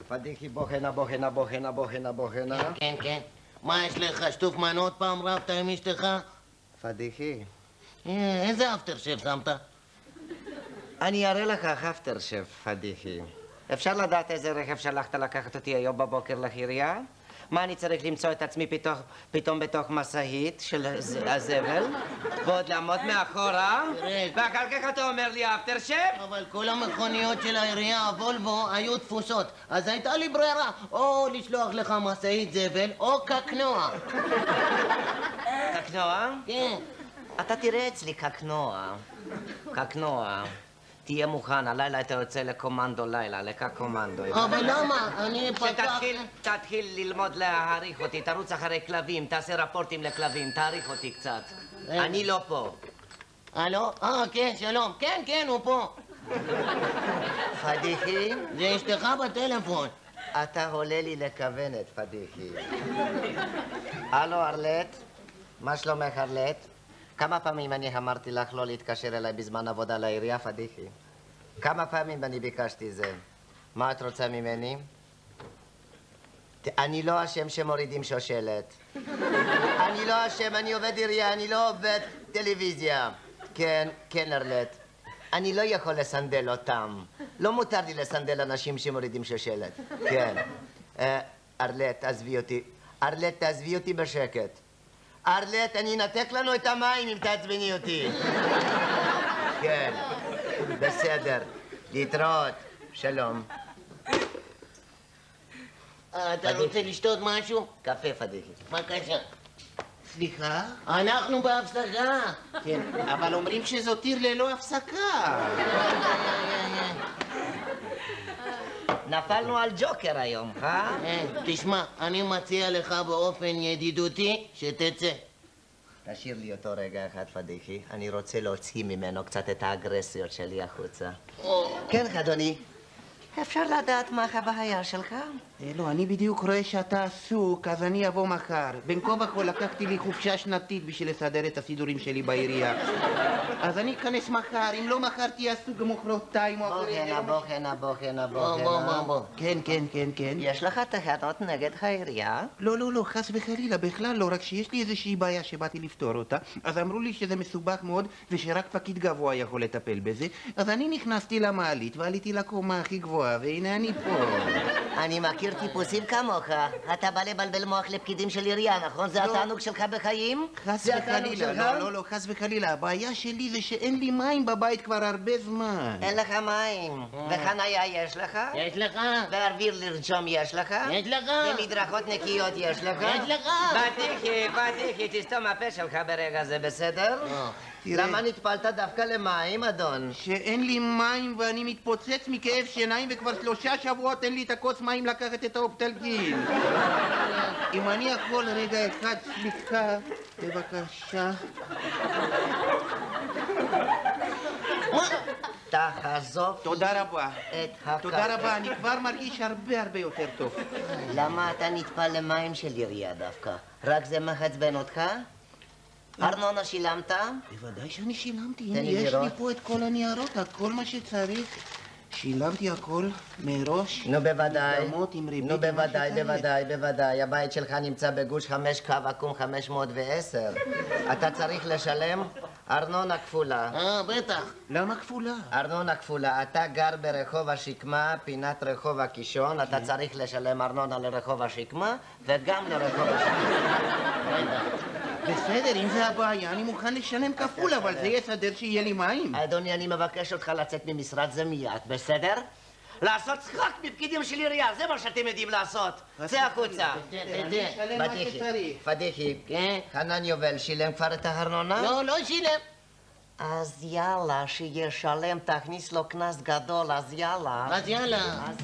פדיחי, בוא הנה, בוא הנה, בוא הנה, בוא הנה, בוא הנה. כן, כן. מה יש לך? שטוף מן עוד פעם רבת עם אשתך? פדיחי. איזה אפטר שף שמת? אני אראה לך אפטר שף, פדיחי. אפשר לדעת איזה רכב שלחת לקחת אותי היום בבוקר לעירייה? מה, אני צריך למצוא את עצמי פתאום בתוך משאית של הזבל? ועוד לעמוד מאחורה? ואחר כך אתה אומר לי אפטר שף? אבל כל המכוניות של העירייה, הוולבו, היו תפוסות. אז הייתה לי ברירה, או לשלוח לך משאית זבל, או קקנוע. קקנוע? כן. אתה תראה אצלי קקנוע. קקנוע. תהיה מוכן, הלילה אתה יוצא לקומנדו לילה, לקקומנדו. אבל למה? אני פתח... תתחיל ללמוד להעריך אותי, תרוץ אחרי כלבים, תעשה רפורטים לכלבים, תעריך אותי קצת. אני לא פה. הלו? כן, שלום. כן, כן, הוא פה. פדיחי? זה אשתך בטלפון. אתה עולה לי לכוונת, פדיחי. הלו, ארלט? מה שלומך, ארלט? כמה פעמים אני אמרתי לך לא להתקשר אליי בזמן עבודה לעירייה, פדיחי? כמה פעמים אני ביקשתי זה? מה את רוצה ממני? אני לא אשם שמורידים שושלת. אני לא אשם, אני עובד עירייה, אני לא עובד טלוויזיה. כן, כן, ארלט. אני לא יכול לסנדל אותם. לא מותר לי לסנדל אנשים שמורידים שושלת. כן. ארלט, עזבי אותי. ארלט, תעזבי אותי בשקט. ארלט, אני אנתק לנו את המים אם תעצבני אותי. כן, בסדר. להתראות. שלום. אתה רוצה לשתות משהו? קפה, פדיחי. בבקשה. סליחה? אנחנו בהפסקה. כן, אבל אומרים שזאת עיר ללא הפסקה. נפלנו על ג'וקר היום, תשמע, אני מציע לך באופן ידידותי שתצא. תשאיר לי אותו רגע אחד, פדיחי. אני רוצה להוציא ממנו קצת את האגרסיות שלי החוצה. כן, אדוני. אפשר לדעת מה הבעיה שלך? לא, אני בדיוק רואה שאתה עסוק, אז אני אבוא מחר. בין כה וכה לקחתי לי חופשה שנתית בשביל לסדר את הסידורים שלי בעירייה. אז אני אכנס מחר, אם לא מחר תהיה עסוק גם מחרתיים או אחרי... בוא. כן. יש לך טענות נגד העירייה? לא, חס וחלילה, בכלל לא, רק שיש לי איזושהי בעיה שבאתי לפתור אותה, אז אמרו לי שזה מסובך מאוד ושרק פקיד גבוה יכול לטפל בזה, אז אני נכנסתי למעלית ועליתי לקומה הכי גבוהה, והנה אני פה. אני מכיר טיפוסים כמוך. אתה בא לבלבל מוח לפקידים של עירייה, נכון? זה התענוג שלך בחיים? חס וחלילה, לא, חס וחלילה. הבעיה שלי זה שאין לי מים בבית כבר הרבה זמן. אין לך מים. וחניה יש לך? יש לך? ואוויר לרשום יש לך? יש לך? ומדרכות נקיות יש לך? יש לך? פדיחי, תסתום הפה שלך ברגע זה, בסדר? למה נטפלת דווקא למים, אדון? שאין לי מים ואני מתפוצץ מכאב שיניים וכבר 3 שבועות אין לי את הכוס מים לקחת את האופטלגין. אם אני יכול רגע אחד, סליחה, בבקשה. תעזוב. תודה רבה. את תודה רבה, אני כבר מרגיש הרבה יותר טוב. למה אתה נטפל למים של עירייה דווקא? רק זה מחצבן אותך? ארנונה שילמת? בוודאי שאני שילמתי, הנה יש לי פה את כל הניירות, כל מה שצריך. שילמתי הכל מראש. נו בוודאי. מקדמות עם ריבית. נו בוודאי. הבית שלך נמצא בגוש 5 קו עקום 510. אתה צריך לשלם ארנונה כפולה. בטח. למה כפולה? ארנונה כפולה. אתה גר ברחוב השקמה, פינת רחוב הקישון. אתה צריך לשלם ארנונה לרחוב השקמה וגם לרחוב השקמה. בסדר, אם זה הבעיה, אני מוכן לשלם כפול, אבל זה יסדר שיהיה לי מים. אדוני, אני מבקש אותך לצאת ממשרד זה מיד, בסדר? לעשות צחוק מפקידים של עירייה, זה מה שאתם יודעים לעשות. צא החוצה. אני אשלם מה שצריך. פדיחי, חנן יובל שילם כבר את הארנונה? לא שילם. אז יאללה, שישלם, תכניס לו קנס גדול, אז יאללה. אז יאללה.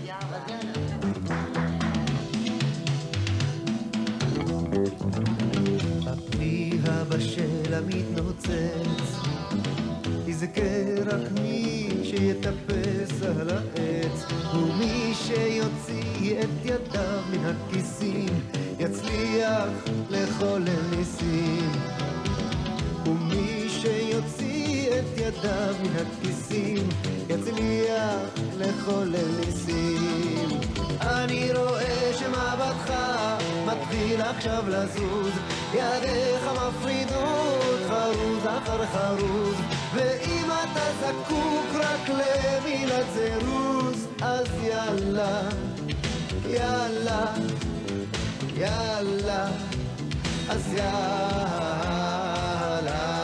הבשל המתנוצץ יזכה רק מי שיטפס על העץ ומי שיוציא את ידיו מן הכיסים יצליח לחולל ניסים ומי שיוציא את ידיו מן הכיסים יצליח לחולל ניסים אני עכשיו לזוז, ידיך מפרידות חרוז אחר חרוז, ואם אתה זקוק רק למילת זירוז, אז יאללה, יאללה, יאללה, אז יאללה.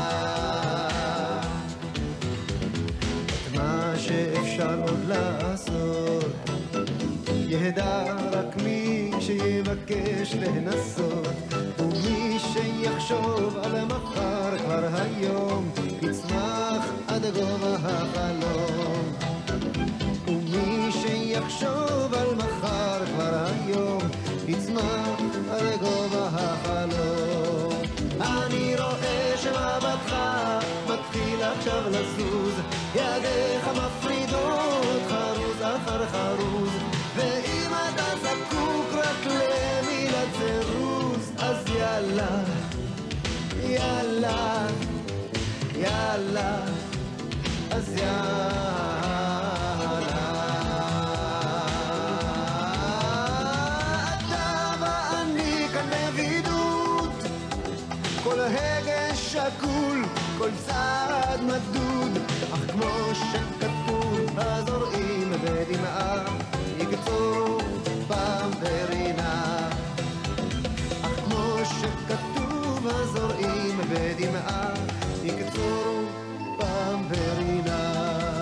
את מה שאפשר עוד לעשות ידע רק מי שיבקש לנסות, ומי שיחשוב על מחר כבר היום יצמח עד גובה החלום. ומי שיחשוב על מחר כבר היום יצמח עד גובה החלום. אני רואה שמבטך מתחיל עכשיו לזוז, ידיך מפרידות חרוז אחר חרוז, ואם אתה זקוק רק למילת זירוז, אז יאללה, יאללה, יאללה, אז יאללה. אתה ואני כאן בבידוד, כל הגה שקול, כל צעד מדוד, אך כמו שכתוב הזורעים בדמעה יקצורו פעם ברינה. אך כמו שכתוב הזורעים בדמעה יקצורו פעם ברינה.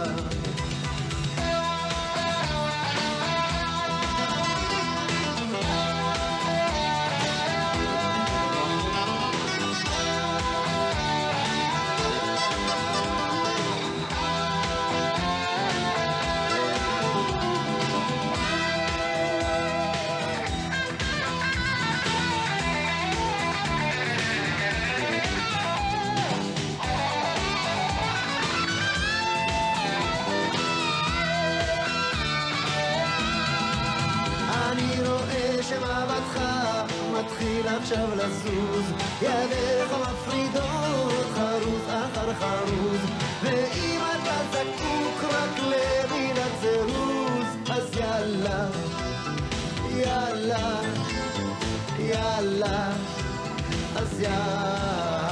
מתחיל עכשיו לזוז, ידיך מפרידות חרוז אחר חרוז, ואם אתה זקוק רק למילת זירוז, אז יאללה, יאללה, יאללה, אז יאללה.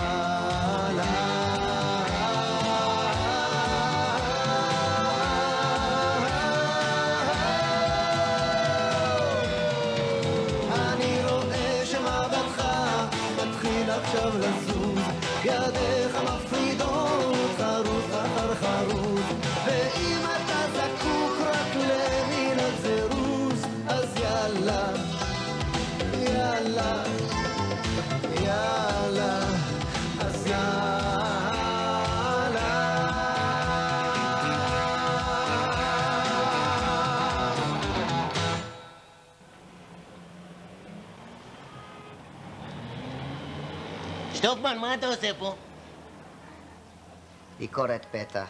עכשיו לזוז, ידיך מפרידות חרוז אחר חרוז, ואם אתה זקוק רק למילת זירוז, אז יאללה, יאללה, יאללה, אז יאללה. שטופמן, מה אתה עושה פה? ביקורת פתע.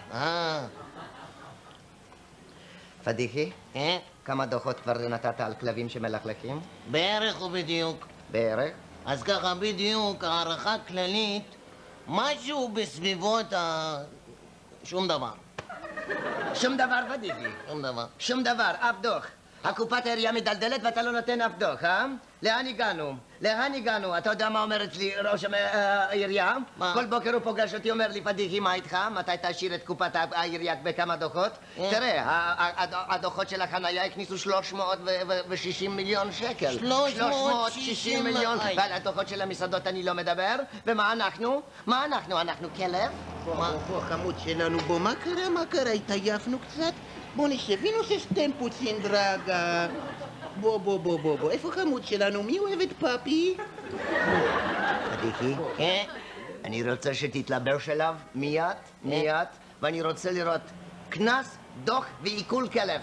פדיחי, כמה דוחות כבר נתת על כלבים שמלכלכים? בערך ובדיוק. בערך? אז ככה בדיוק, הערכה כללית, משהו בסביבות שום דבר. שום דבר פדיחי. שום דבר. שום דבר, אף דוח. הקופת העירייה מדלדלת ואתה לא נותן אף דוח, אה? לאן הגענו? לאן הגענו? אתה יודע מה אומר אצלי ראש העירייה? מה? כל בוקר הוא פוגש אותי, אומר לי, פדיחי, מה איתך? מתי תשאיר את קופת העירייה בכמה דוחות? תראה, הדוחות של החנייה הכניסו 360 מיליון שקל. 360 מיליון. ועל הדוחות של המסעדות אני לא מדבר. ומה אנחנו? מה אנחנו? אנחנו כלב? בוא, חמוד שלנו, בוא, מה קרה? התעייפנו קצת? בוא נשב, ונושא סטמפוץ אין דרגה. בוא, איפה חמוד שלנו? מי אוהב את פאפי? פדיחי? כן? אני רוצה שתתלבש אליו מיד, ואני רוצה לראות קנס, דוח ועיכול כלב.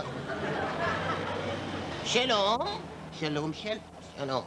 שלום? שלום.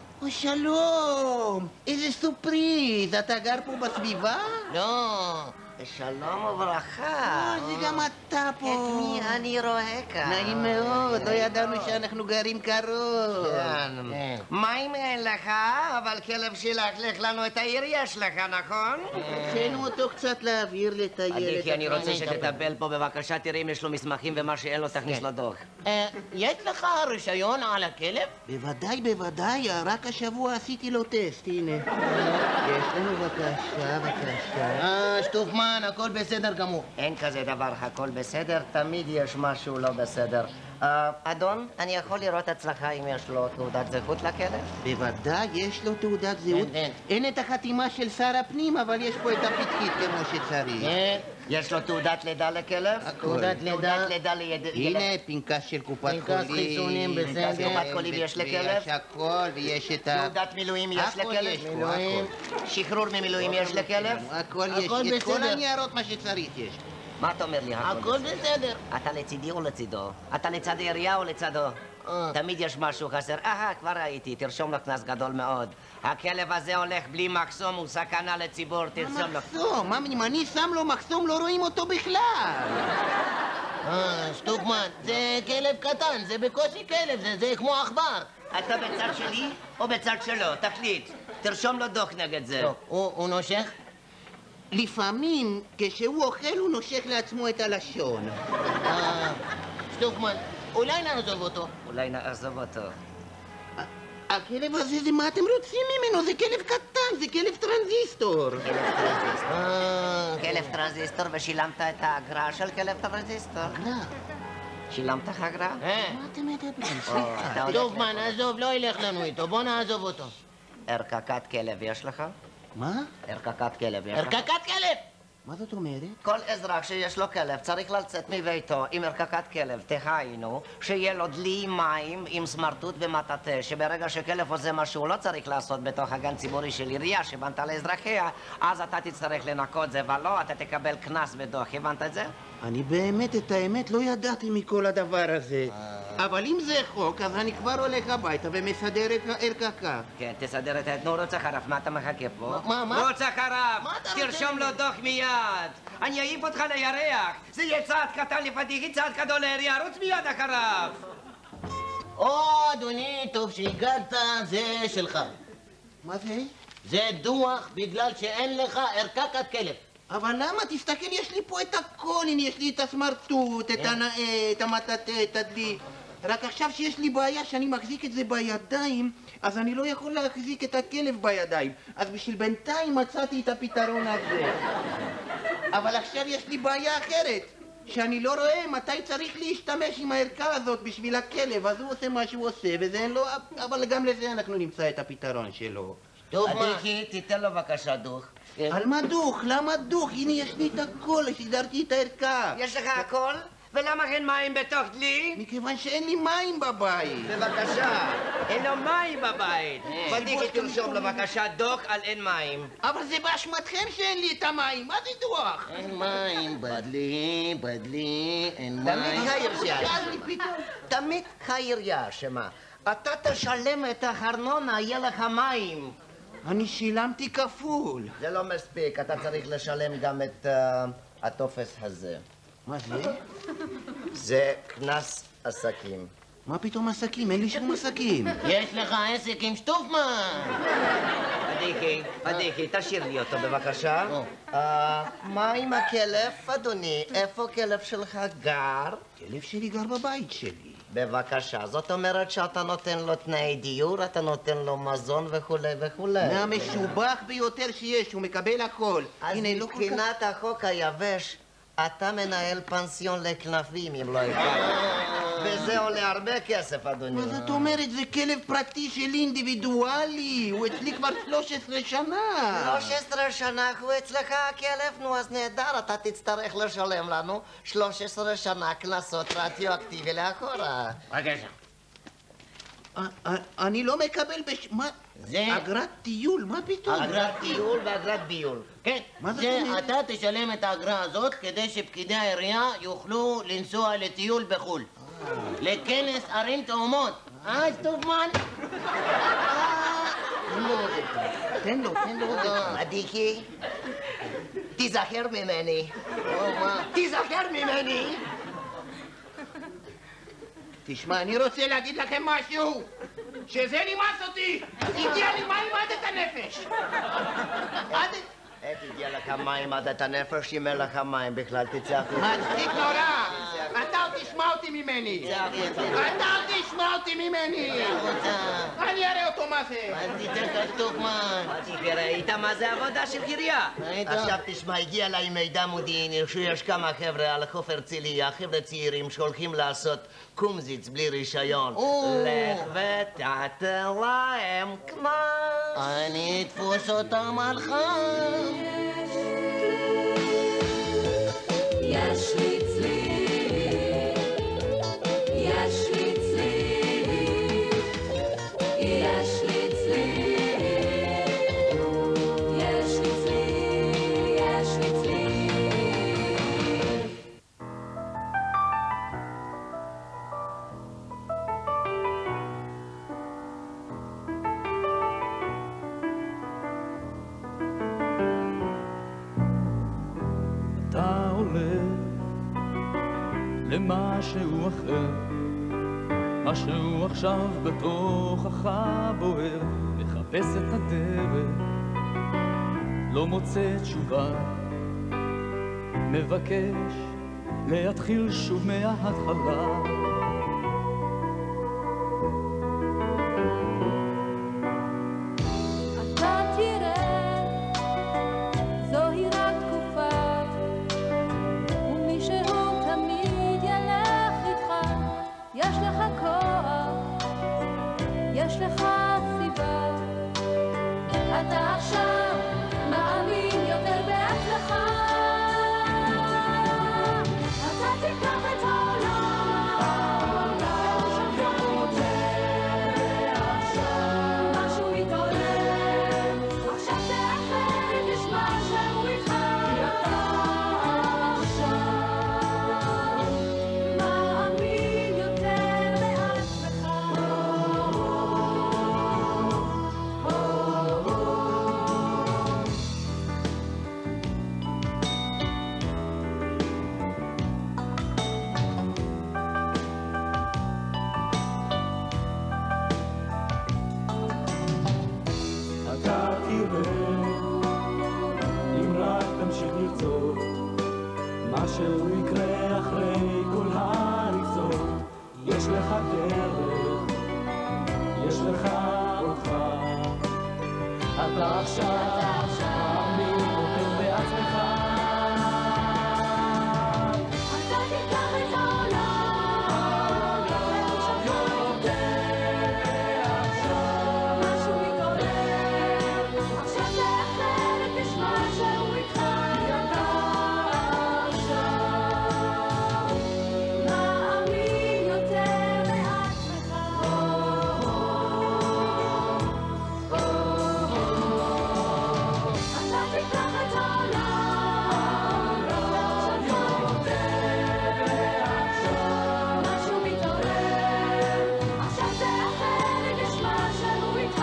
שלום. איזה סופריז, אתה גר פה בסביבה? לא, שלום וברכה. זה גם אתה פה. את מי אני רואה כאן? נעים מאוד, לא ידענו שאנחנו גרים קרוב. מים אין לך, אבל כלב שלח לנו את העיר יש לך, נכון? תנו אותו קצת להעביר לטיילת. אני רוצה שתטפל פה בבקשה, תראי אם יש לו מסמכים ומה שאין לו תכניס לו דוח. יש לך רישיון על הכלב? בוודאי, בוודאי, רק השבוע עשיתי לו טסט, הנה. יש לנו בבקשה. שטופמן, הכל בסדר גמור. אין כזה דבר, הכל בסדר, תמיד יש משהו לא בסדר. אדון, אני יכול לראות אצלך אם יש לו תעודת זהות לכלב? בוודאי, יש לו תעודת זהות. אין את החתימה של שר הפנים, אבל יש פה את הפתקית כמו שצריך. יש לו תעודת לידה לכלב? תעודת לידה ליד... הנה, פנקס של קופת חולים. פנקס חיסונים בסדר. קופת חולים יש לכלב? יש הכל, ויש את ה... תעודת מילואים יש לכלב? הכל יש פה, הכל. שחרור ממילואים יש לכלב? הכל יש, את כל הניירות מה שצריך יש. מה אתה אומר לי? הכל בסדר. אתה לצידי או לצידו? אתה לצד העירייה או לצדו? תמיד יש משהו חסר. כבר ראיתי, תרשום לו קנס גדול מאוד. הכלב הזה הולך בלי מחסום, הוא סכנה לציבור, תרשום לו. מחסום? אם אני שם לו מחסום לא רואים אותו בכלל. שטופמן, זה כלב קטן, זה בקושי כלב, זה כמו עכבר. אתה בצד שלי או בצד שלו? תחליט. תרשום לו דוח נגד זה. הוא נושך? לפעמים, כשהוא אוכל הוא נושך לעצמו את הלשון. שטופמן, אולי נעזוב אותו. אולי נעזוב אותו. הכלב הזה זה מה אתם רוצים ממנו? זה כלב קטן, זה כלב טרנזיסטור. כלב טרנזיסטור, ושילמת את האגרה של כלב טרנזיסטור? אגרה? שילמת לך אגרה? מה אתם מדברים? שטופמן, עזוב, לא ילך לנו איתו, בוא נעזוב אותו. ערכקת כלב יש לך? מה? ערכקת כלב יש לך? ערכקת כלב! מה זאת אומרת? כל אזרח שיש לו כלב צריך לצאת מביתו עם ערכקת כלב, תהיינו, שיהיה לו דלי מים עם סמרטוט ומטאטה, שברגע שכלב עושה מה שהוא לא צריך לעשות בתוך הגן ציבורי של עירייה שבנתה לאזרחיה, אז אתה תצטרך לנקות זה, ולא, אתה תקבל קנס בדוח, הבנת את זה? אני באמת, את האמת, לא ידעתי מכל הדבר הזה. אבל אם זה חוק, אז אני כבר הולך הביתה ומסדר ערכקה. כן, תסדר את... נו, רוצה חרף, מה אתה מחכה פה? מה? רוצה חרף! מה אתה רוצה תרשום לו דוח מיד! אני אעיף אותך לירח! זה יהיה צעד קטן לפדיחי, צעד גדול לעירייה, רוץ מיד אחריו! אדוני, טוב שהגעת, זה שלך. מה זה? זה דוח בגלל שאין לך ערכקת כלב. אבל למה? תסתכל, יש לי פה את הכל, הנה, יש לי את הסמרטוט, את הנאה, את המטאטה, את הדלי. רק עכשיו שיש לי בעיה שאני מחזיק את זה בידיים, אז אני לא יכול להחזיק את הכלב בידיים. אז בשביל בינתיים מצאתי את הפתרון הזה. אבל עכשיו יש לי בעיה אחרת, שאני לא רואה מתי צריך להשתמש עם הערכה הזאת בשביל הכלב, אז הוא עושה מה שהוא עושה, וזה אין לו... אבל גם לזה אנחנו נמצא את הפתרון שלו. טוב, מה? עדיקי, תיתן לו בבקשה דוח. על מה דוח? למה דוח? הנה, יש לי את הכל, סידרתי את הערכה. יש לך הכל? ולמה אין מים בתוך דלי? מכיוון שאין לי מים בבית. בבקשה, אין לו מים בבית. פדיקי, תרשום לו בבקשה דוח על אין מים. אבל זה באשמתכם שאין לי את המים, מה זה דוח? אין מים, בדלי, אין תמיד מים. העירייה אשמה. תמיד העירייה אשמה. אתה תשלם את הארנונה, יהיה לך מים. אני שילמתי כפול. זה לא מספיק, אתה צריך לשלם גם את הטופס הזה. מה זה? זה קנס עסקים. מה פתאום עסקים? אין לי שום עסקים. יש לך עסק עם שטופמן. פדיקי, תשאיר לי אותו בבקשה. מה עם הכלב, אדוני? איפה הכלב שלך גר? כלב שלי גר בבית שלי. בבקשה, זאת אומרת שאתה נותן לו תנאי דיור, אתה נותן לו מזון וכולי וכולי. מהמשובח ביותר שיש, הוא מקבל הכל. אז הנה, לא כל כך... מבחינת החוק היבש, אתה מנהל פנסיון לכלבים, אם לא הכרת. וזה עולה הרבה כסף, אדוני. מה זאת אומרת? זה כלב פרטי שלי, אינדיבידואלי. הוא אצלי כבר 13 שנה. 13 שנה הוא אצלך הכלב? נו, אז נהדר, אתה תצטרך לשלם לנו 13 שנה קנסות רדיואקטיבי לאחורה. בבקשה. אני לא מקבל מה? זה... אגרת טיול, מה פתאום? אגרת טיול ואגרת ביול. כן, מה זאת זה אומרת? אתה תשלם את האגרה הזאת כדי שפקידי העירייה יוכלו לנסוע לטיול בחו"ל. לכנס ערים תאומות. שטופמן? תן לו. עדיקי, תיזכר ממני. תיזכר ממני. תשמע, אני רוצה להגיד לכם משהו, שזה נמאס אותי. הגיע לי מים עד את הנפש. איך הגיע לך מים עד את הנפש? אם אין לך מים בכלל, תצא החוצה. מצחיק נורא. אתה עוד תשמע אותי ממני. אתה עוד תשמע אותי ממני. אני אראה אותו מה זה. אז תיתן כפתוך מים. ראית מה זה עבודה של קריה? עכשיו תשמע, הגיע אליי מידע מודיעיני שיש כמה חבר'ה על חוף הרצליה, חבר'ה צעירים שהולכים לעשות קומזיץ בלי רישיון. לך ותעטה להם קנס. אני אתפוס אותם על חם. יש לי צליל, יש לי צליל, יש לי צליל, יש לי צליל, יש לי צליל. אתה עולה למשהו אחר, משהו עכשיו בתוכך בוער, מחפש את הדרך, לא מוצא תשובה, מבקש להתחיל שוב מההתחלה. אתה תראה, זוהי רק תקופה, ומישהו תמיד ילך איתך. יש לך כוח, יש לך סיבה, אתה עכשיו מאמין יותר בעצמך. אתה תיקח את העולם, משהו מתעורר, עכשיו תאחר, תשמע שהוא איתך. אתה עכשיו מאמין יותר בעצמך. אתה תראה, אם רק תמשיך לרצות, משהו יקרה אחרי כל הריצות. יש לך דרך, יש לך אותך, אתה עכשיו מאמין יותר בעצמך. אתה תיקח את העולם, עכשיו יותר עכשיו, משהו מתעורר, עכשיו תאחר, תשמע שהוא איתך. אתה עכשיו מאמין יותר בעצמך. אתה תיקח את העולם, עכשיו יותר עכשיו, משהו מתעורר, עכשיו תאחר, תשמע שהוא איתך.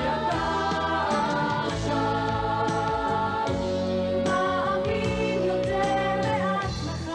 אתה עכשיו מאמין יותר בעצמך.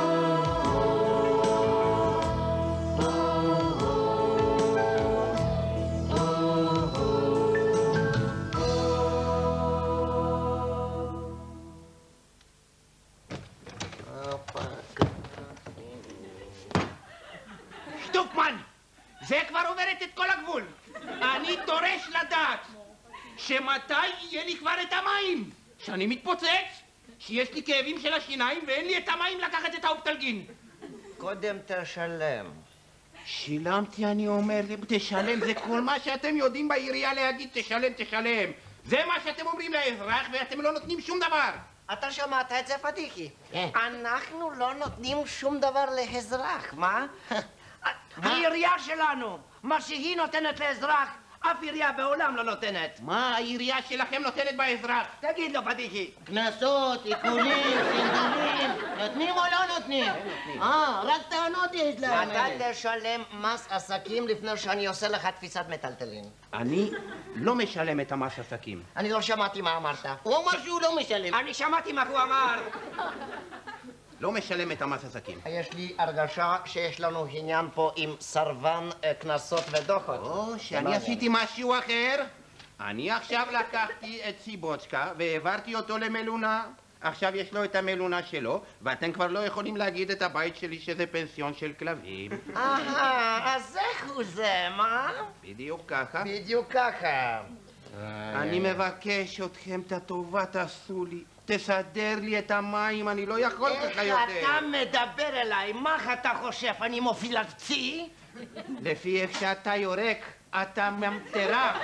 שטופמן, זה כבר עוברת את כל הגבול. אני דורש לדעת שמתי יהיה לי כבר את המים, שאני מתפוצץ, שיש לי כאבים של השיניים ואין לי את המים לקחת את האופטלגין. קודם תשלם. שילמתי, אני אומר, תשלם, זה כל מה שאתם יודעים בעירייה להגיד, תשלם, תשלם. זה מה שאתם אומרים לאזרח ואתם לא נותנים שום דבר. אתה שמעת את זה, פדיקי? כן. אנחנו לא נותנים שום דבר לאזרח, מה? העירייה שלנו, מה שהיא נותנת לאזרח, אף עירייה בעולם לא נותנת. מה העירייה שלכם נותנת באזרח? תגיד לו, פדיחי. קנסות, עיקולים, סנדלים, נותנים או לא נותנים? רק טענות יש להם. אתה תשלם מס עסקים לפני שאני עושה לך תפיסת מטלטלין. אני לא משלם את המס עסקים. אני לא שמעתי מה אמרת. הוא אמר שהוא לא משלם. אני שמעתי מה הוא אמר. לא משלם את המס עסקים. יש לי הרגשה שיש לנו עניין פה עם סרבן קנסות ודוחות. או, שאני עשיתי משהו אחר? אני עכשיו לקחתי את סיבוצ'קה והעברתי אותו למלונה. עכשיו יש לו את המלונה שלו, ואתם כבר לא יכולים להגיד את הבית שלי שזה פנסיון של כלבים. אז איך הוא זה, מה? בדיוק ככה. בדיוק ככה. אני מבקש אתכם את הטובה, תעשו לי. תסדר לי את המים, אני לא יכול ככה יותר. איך אתה מדבר אליי? מה אתה חושב? אני מופילצי? לפי איך שאתה יורק, אתה ממטרה.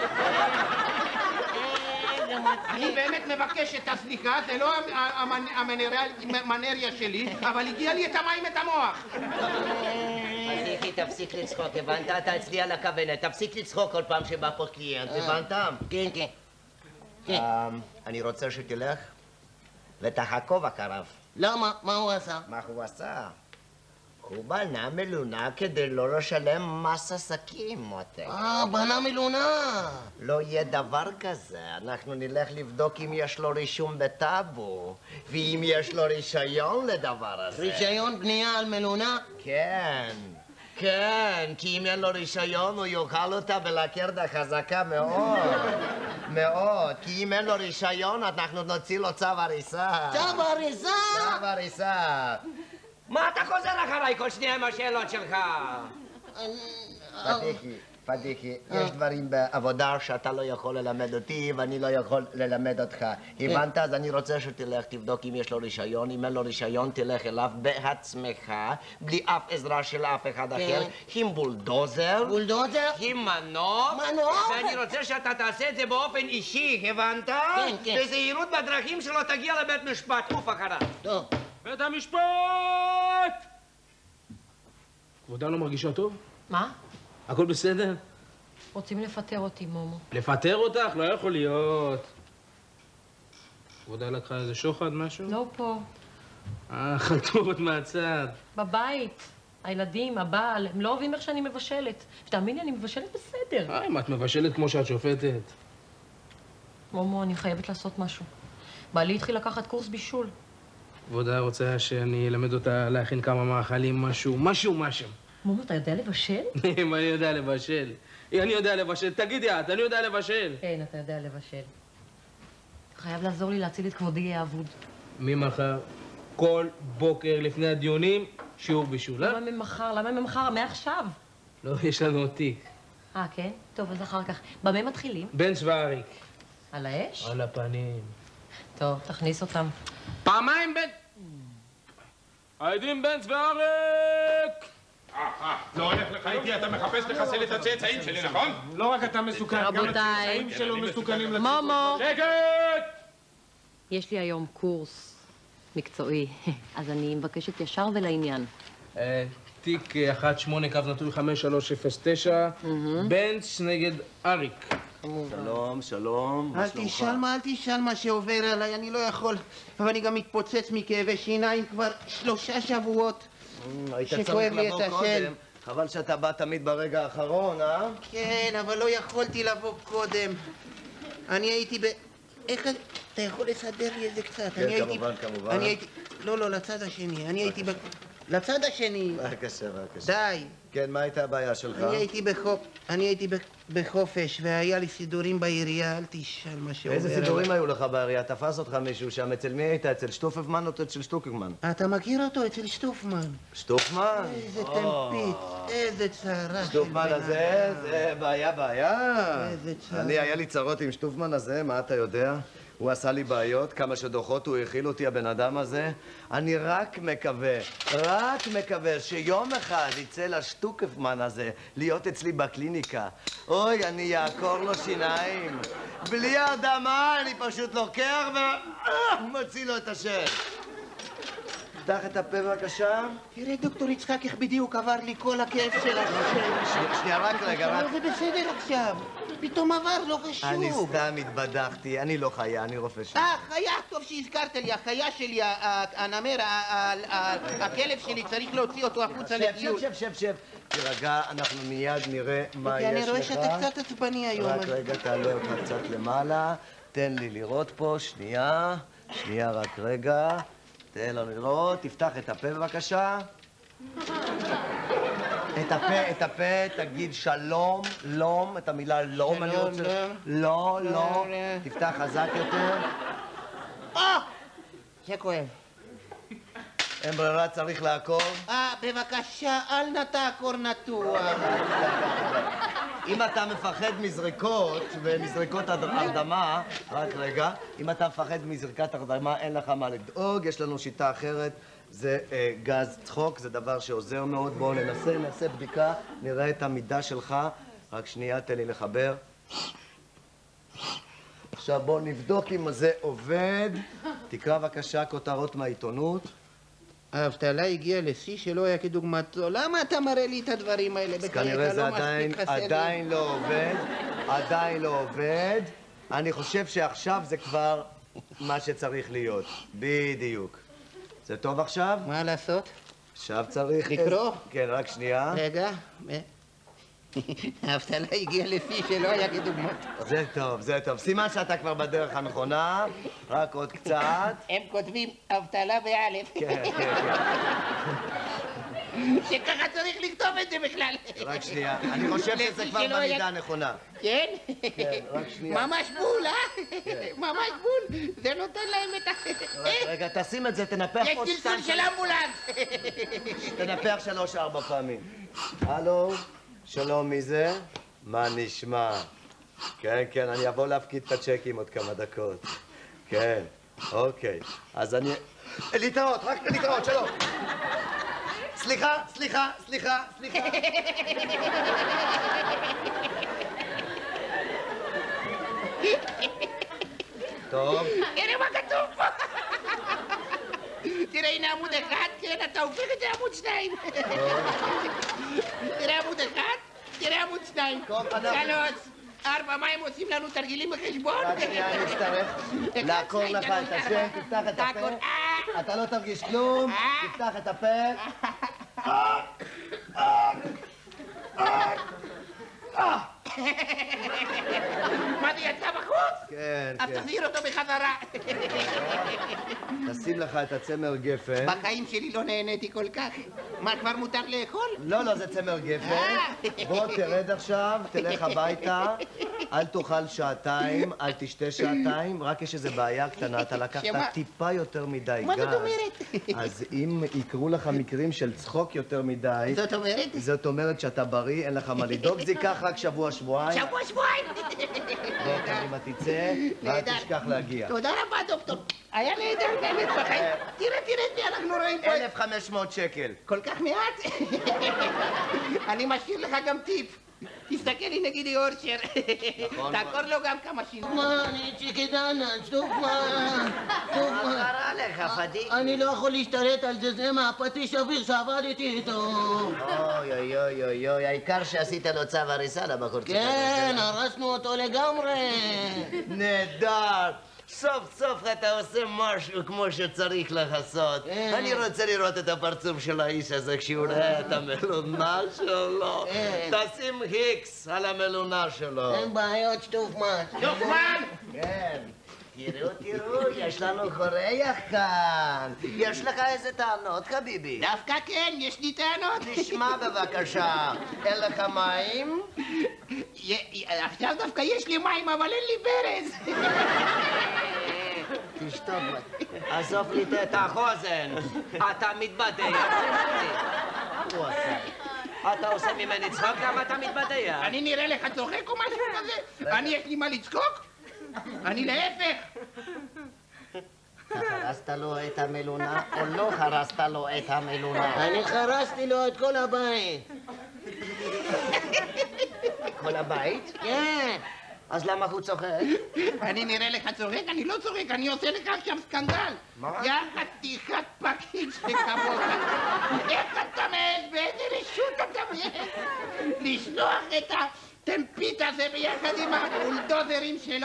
אני באמת מבקש את הסליחה, זה לא המנריה שלי, אבל הגיע לי את המים את המוח. פדיחי, תפסיק לצחוק, הבנת? אתה אצלי על הכוונת, תפסיק לצחוק כל פעם שבא פה קליינט, הבנת? כן, כן. אני רוצה שתלך ותחקוב אחריו. למה? מה הוא עשה? מה הוא עשה? הוא בנה מלונה כדי לא לשלם מס עסקים, מותק. בנה מלונה. לא יהיה דבר כזה, אנחנו נלך לבדוק אם יש לו רישום בטאבו, ואם יש לו רישיון לדבר הזה. רישיון בנייה על מלונה? כן, כן, כי אם אין לו רישיון הוא יאכל אותה בלקרדה חזקה מאוד, מאוד, כי אם אין לו רישיון אנחנו נוציא לו צו הריסה. צו הריסה? צו הריסה. מה אתה חוזר אחריי כל שנייה עם השאלות שלך? פדיחי, יש דברים בעבודה שאתה לא יכול ללמד אותי ואני לא יכול ללמד אותך. הבנת? אז אני רוצה שתלך תבדוק אם יש לו רישיון. אם אין לו רישיון תלך אליו בעצמך, בלי אף עזרה של אף אחד אחר, עם בולדוזר. בולדוזר? עם מנוף. מנוף? ואני רוצה שאתה תעשה את זה באופן אישי, הבנת? כן, כן. בזהירות בדרכים שלא תגיע לבית משפט. עוף אחריו. טוב. בית המשפט! כבודה לא מרגישה טוב? מה? הכל בסדר? רוצים לפטר אותי, מומו. לפטר אותך? לא יכול להיות. כבודה לקחה איזה שוחד, משהו? לא פה. חלטורות מהצד. בבית. הילדים, הבעל, הם לא אוהבים איך שאני מבשלת. ותאמין לי, אני מבשלת בסדר. אם את מבשלת כמו שאת שופטת. מומו, אני חייבת לעשות משהו. בעלי התחיל לקחת קורס בישול. כבודה רוצה שאני אלמד אותה להכין כמה מאכלים, משהו. מומו, אתה יודע לבשל? אם אני יודע לבשל. אני יודע לבשל. תגידי את, אני יודע לבשל. כן, אתה יודע לבשל. אתה חייב לעזור לי להציל את כבודי האבוד. ממחר, כל בוקר לפני הדיונים, שיעור בישול, אה? למה ממחר? למה ממחר? מעכשיו. לא, יש לנו תיק. כן? טוב, אז אחר כך. במה מתחילים? בן צבאריק. על האש? על הפנים. טוב, תכניס אותם. פעמיים בן... העדים בן צבאריק! לא הולך לך איתי, אתה מחפש לחסל את הצאצאים שלי, נכון? לא רק אתה מסוכן, גם רבותיי, הצאצאים שלו מסוכנים לציבור. מומו! שקט! יש לי היום קורס מקצועי, אז אני מבקשת ישר ולעניין. תיק 18-5309, בנץ נגד אריק. שלום, שלום. אל תשאל מה שעובר עליי, אני לא יכול. אבל אני גם מתפוצץ מכאבי שיניים כבר 3 שבועות. היית שכואב צריך לי לבוא את השן. קודם. חבל שאתה בא תמיד ברגע האחרון, אה? כן, אבל לא יכולתי לבוא קודם. אני הייתי איך... אתה יכול לסדר לי את זה קצת? כן, כמובן. אני הייתי... לא, לצד השני. אני הייתי לצד השני. בבקשה. די. כן, מה הייתה הבעיה שלך? אני הייתי בחופש, והיה לי סידורים בעירייה, אל תשאל מה שעובר. איזה סידורים היו לך בעירייה? תפס אותך מישהו שם, אצל מי היית? אצל שטופמן או אצל שטוקמן? אתה מכיר אותו? אצל שטופמן. שטופמן? איזה תלפית, איזה צרה של שטופמן בן הזה? אדם. זה בעיה. איזה צרה. היה לי צרות עם שטופמן הזה, מה אתה יודע? הוא עשה לי בעיות, כמה שדוחות הוא הכיל אותי, הבן אדם הזה. אני רק מקווה שיום אחד יצא לשטוקמן הזה להיות אצלי בקליניקה. אוי, אני יעקור לו שיניים. בלי הרדמה, אני פשוט לוקח ומוציא לו את השם. תפתח את הפה בבקשה. תראה, דוקטור יצחק, איך בדיוק עבר לי כל הכאב של השם. שנייה, רק רגע, רק... זה בסדר עכשיו. פתאום עבר, לא חשוב. אני סתם התבדחתי, אני לא חיה, אני רופא שלי. חיה, טוב שהזכרת לי, החיה שלי, הנמר, הכלב שלי, צריך להוציא אותו החוצה לטיול. שב. תירגע, אנחנו מיד נראה מה יש לך. אני רואה שאתה קצת עצבני היום. רק רגע, תעלה אותך קצת למעלה. תן לי לראות פה, שנייה, רק רגע. תן לנו לראות, תפתח את הפה בבקשה. את הפה, תגיד שלום, לום, את המילה לום אני רוצה... לא. תפתח חזק יותר. זה כואב. אין ברירה, צריך לעקוב. בבקשה, אל נא תעקור נטוע. אם אתה מפחד מזריקות ומזריקות הרדמה, רק רגע, אם אתה מפחד מזריקת הרדמה, אין לך מה לדאוג, יש לנו שיטה אחרת, זה גז צחוק, זה דבר שעוזר מאוד. בואו נעשה בדיקה, נראה את המידה שלך. רק שנייה, תן לי לחבר. עכשיו בואו נבדוק אם זה עובד. תקרא בבקשה כותרות מהעיתונות. האבטלה הגיעה לשיא שלא היה כדוגמתו. למה אתה מראה לי את הדברים האלה? אז כנראה זה עדיין לא עובד. אני חושב שעכשיו זה כבר מה שצריך להיות. בדיוק. זה טוב עכשיו? מה לעשות? עכשיו צריך... לקרוא? כן, רק שנייה. רגע. האבטלה הגיעה לשיא שלא היה כדוגמתו. זה טוב. סימן שאתה כבר בדרך הנכונה. רק עוד קצת. הם כותבים אבטלה באלף. כן. שככה צריך לכתוב את זה בכלל. רק שנייה. אני חושב שזה כבר במידה הנכונה. כן? כן, רק שנייה. ממש בול, ממש בול. זה נותן להם את ה... רגע, תשים את זה, תנפח עוד יש צלצול של אמבולנס. תנפח 3-4 פעמים. הלו, שלום, מי זה? מה נשמע? כן, אני אבוא להפקיד את הצ'קים עוד כמה דקות. כן, אוקיי. אז אני... להתראות, רק להתראות, שלום. סליחה. טוב. תראה מה כתוב פה. תראה, הנה עמוד אחד, כן, אתה הופך את זה עמוד 2. תראה עמוד אחד, תראה עמוד 2. 3, 4, מה הם עושים לנו תרגילים בחשבון? רק שנייה, אני אצטרך לעקור לך את השם, תפתח את הפה. אתה לא תרגיש כלום, תפתח את הפה. מה זה יצא בחוץ? כן. אז תחזיר אותו בחזרה. נשים לך את הצמר גפן. בחיים שלי לא נהניתי כל כך. מה, כבר מותר לאכול? לא, זה צמר גפן. בוא תרד עכשיו, תלך הביתה, אל תאכל שעתיים, אל תשתה שעתיים, רק יש איזו בעיה קטנה, אתה לקחת טיפה יותר מדי גז. מה זאת אומרת? אז אם יקרו לך מקרים של צחוק יותר מדי... זאת אומרת? זאת אומרת שאתה בריא, אין לך מה לדאוג, זה ייקח רק שבוע-שבועיים. שבוע-שבועיים? בוא, קדימה, תצא, ואל תשכח להגיע. תודה רבה, דוקטור. היה נהדר באמת בחיים. תראה את מי אנחנו רואים פה. 1,500 שקל. כל כך מעט? אני משאיר לך גם טיפ. תסתכל, הנה גידי אורשר. תעקור לו גם כמה שינוי. מה, אני צ'יקדנה, שטוף מה? מה קרה לך, פדיק? אני לא יכול להשתלט על זה מהפטיש אוויר שעבדתי איתו. אוי, העיקר שעשית לו צו הריסה לבחור צ'יקדנה. כן, הרסנו אותו לגמרי. נהדר. סוף אתה עושה משהו כמו שצריך לעשות. אני רוצה לראות את הפרצוף של האיש הזה כשהוא רואה את המלונה שלו. תשים היקס על המלונה שלו. אין בעיות, שטופמן. שטופמן! כן. תראו, יש לנו חורייך כאן. יש לך איזה טענות, חביבי? דווקא כן, יש לי טענות. תשמע בבקשה, אין לך מים? עכשיו דווקא יש לי מים, אבל אין לי ברז. תשתוק, עזוב לי את החוזן. אתה מתבדע. הוא עשה. אתה עושה ממני צחוק, למה אתה מתבדע? אני נראה לך צוחק או משהו כזה? אני יש לי מה לצחוק? אני להפך. הרסת לו את המלונה או לא הרסת לו את המלונה? אני חרסתי לו את כל הבית. כל הבית? כן. אז למה הוא צוחק? אני נראה לך צוחק? אני לא צוחק, אני עושה לך עכשיו סקנדל. מה? יא חתיכת פקיד שכמוך. איך אתה מעז? באיזה רשות אתה מעז? לשלוח את הטמפית הזה ביחד עם הבולדוזרים שלו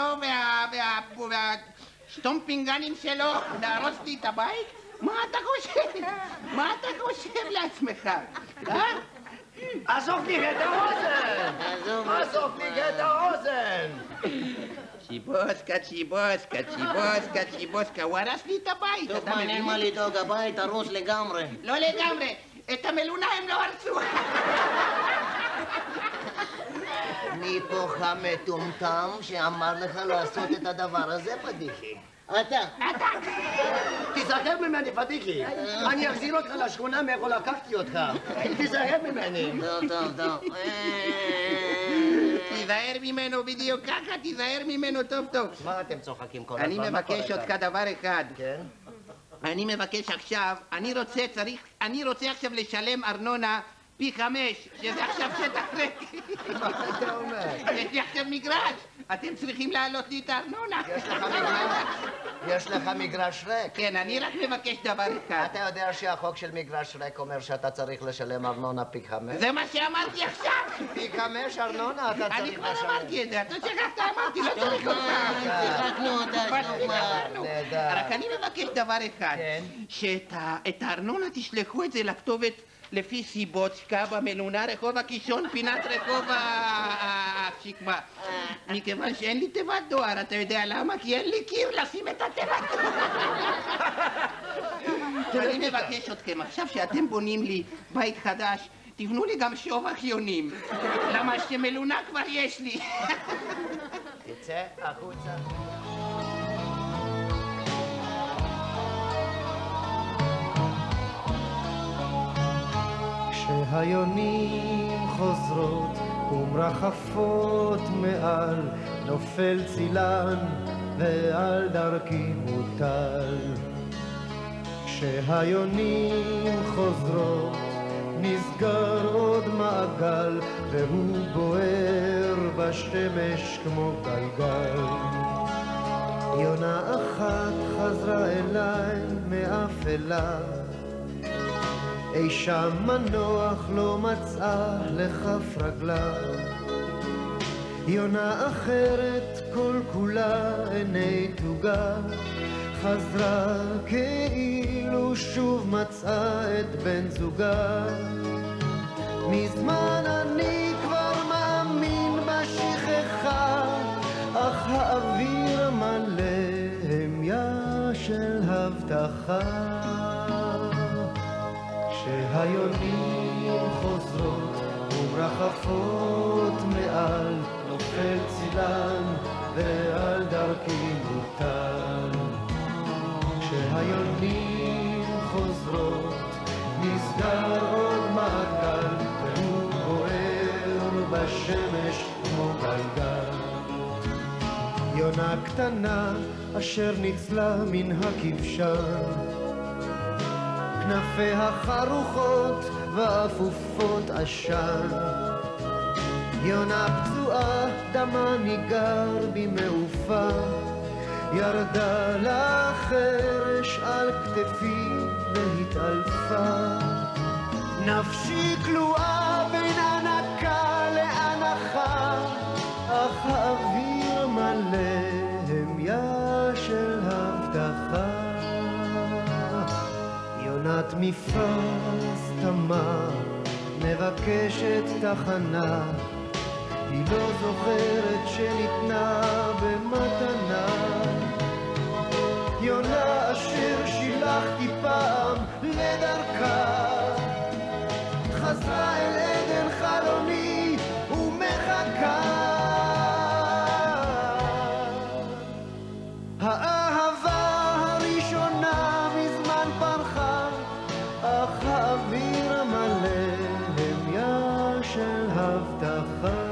והשטומפינגנים שלו להרוס לי את הבית? מה אתה חושב? מה אתה חושב לעצמך? עזוב לי את האוזן! עזוב לי את האוזן! צ'יבוסקה, הוא הרס לי את הבית. טוב, מה, אין מה לדאוג, הבית הרוס לגמרי. לא לגמרי, את המלונה הם לא הרסו. מי פה המטומטם שאמר לך לעשות את הדבר הזה, פדיחי? אתה. תיזהר ממני, פדיחי. אני אחזיר אותך לשכונה מאיפה לקחתי אותך. תיזהר ממני. טוב. תיזהר ממנו בדיוק ככה, תיזהר ממנו טוב. מה אתם צוחקים כל הזמן? אני מבקש אותך דבר אחד. כן? אני מבקש עכשיו, אני רוצה עכשיו לשלם ארנונה פי 5, שזה עכשיו שטח ריק. מה אתה אומר? יש לי עכשיו מגרש. אתם צריכים להעלות לי את הארנונה. יש לך מגרש ריק. כן, אני רק מבקש דבר אחד. אתה יודע שהחוק של מגרש ריק אומר שאתה צריך לשלם ארנונה פי 5? זה מה שאמרתי עכשיו. פי 5 ארנונה אתה אני צריך כבר לשלם. אמרתי את זה, אתה שכחת, אמרתי, לא צריך אותך. שיחקנו אותה, שוב מה. נהדר. רק אני מבקש דבר אחד. כן. שאת הארנונה תשלחו את זה לכתובת לפי סיבוצ'קה במלונה רחוב הקישון, פינת רחוב השקמה. מכיוון שאין לי תיבת דואר, אתה יודע למה? כי אין לי קיר לשים את התיבת דואר. אני מבקש אתכם, עכשיו שאתם בונים לי בית חדש, תבנו לי גם שובך יונים. למה שמלונה כבר יש לי. תצא החוצה. כשהיונים חוזרות ומרחפות מעל, נופל צילן ועל דרכי מוטל. כשהיונים חוזרות נסגר עוד מעגל, והוא בוער בשמש כמו גלגל. יונה אחת חזרה אליי מאפלה, אי שם מנוח לא מצאה לכף רגלה. יונה אחרת כל כולה עיני תוגה, חזרה כאילו שוב מצאה את בן זוגה. מזמן אני כבר מאמין בשכחה, אך האוויר מלא המיה של הבטחה. כשהיונים חוזרות ומרחפות מעל, נופל צילן ועל דרכי מוטל. כשהיונים חוזרות נסגר עוד מעגל, והוא בוער בשמש כמו גלגל. יונה קטנה אשר ניצלה מן הכבשן, כנפיה חרוכות ואפופות עשן. יונה פצועה דמה ניגר במעופה, ירדה לחרש על כתפי והתעלפה. נפשי כלואה בין הנקה לאנחה, אך האוויר מלא המיה של הבטחה. יונת מפרש תמה מבקשת תחנה, היא לא זוכרת שניתנה במתנה. יונה אשר שילחתי פעם לדרכה, חזרה אל עדן חלוני ומחכה. האהבה הראשונה מזמן פרחה, אך האוויר מלא המיה של הבטחה.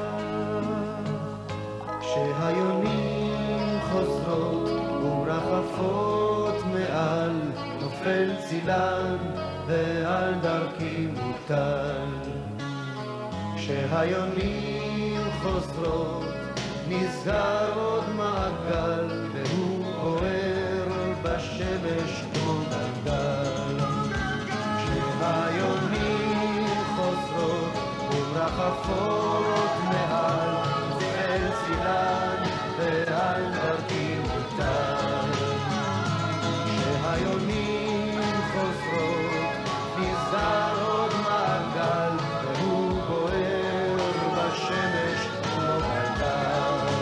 כשהיונים חוזרות ומרחפות מעל, נופל צילן ועל דרכי מוטל. כשהיונים חוזרות נסגר עוד מעגל והוא בוער בשמש כמו גלגל. כשהיונים חוזרות ומרחפות מעל אל צילן ועל דרכי מוטל. כשהיונים חוזרות נסגר עוד מעגל והוא בוער בשמש כמו גלגל.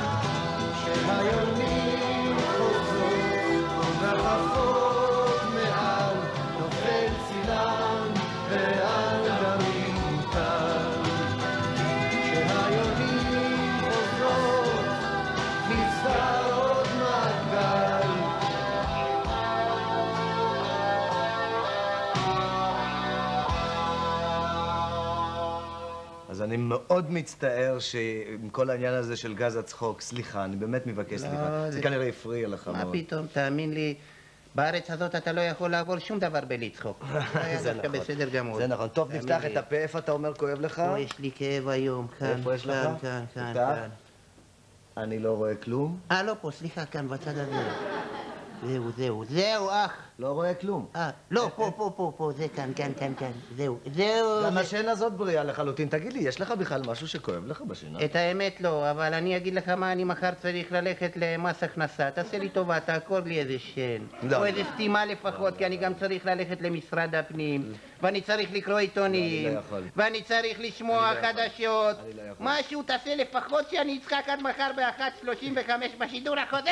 כשהיונים חוזרות ומרחפות מעל נופל צילן ועל דרכי מוטל. כשהיונים חוזרות נסגר עוד מעגל. אז אני מאוד מצטער שעם כל העניין הזה של גז הצחוק, סליחה, אני באמת מבקש סליחה. זה כנראה הפריע לך מאוד. מה פתאום, תאמין לי, בארץ הזאת אתה לא יכול לעבור שום דבר בלי צחוק. זה נכון. בסדר גמור. זה נכון. טוב, נפתח את הפה. איפה אתה אומר כואב לך? פה יש לי כאב היום, כאן. איפה יש לך? כאן, כאן, נפתח? כאן. אני לא רואה כלום. לא פה, סליחה, כאן, בצד הזה. זהו, אח. לא רואה כלום. לא, פה, זה כאן, כאן. זהו. גם השינה הזאת בריאה לחלוטין. תגיד לי, יש לך בכלל משהו שכואב לך בשינה? את האמת לא, אבל אני אגיד לך מה, אני מחר צריך ללכת למס הכנסה. תעשה לי טובה, תעקור לי איזה שן. או איזה סתימה לפחות, כי אני גם צריך ללכת למשרד הפנים. ואני צריך לקרוא עיתונים. ואני צריך לשמוע חדשות. משהו תעשה לפחות שאני אצחק עד מחר ב-1:35 בשידור החוזר!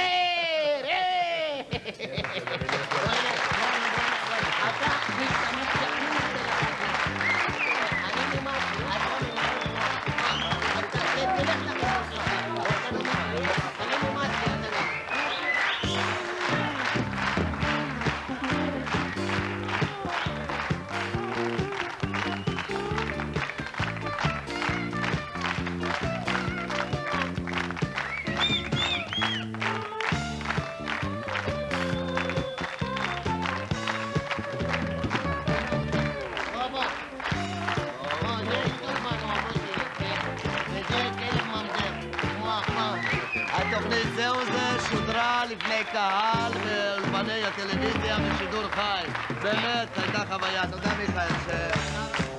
התוכנית זהו זה שודרה לפני קהל באולפני הטלוויזיה בשידור חי. באמת, הייתה חוויה. תודה מיכאל.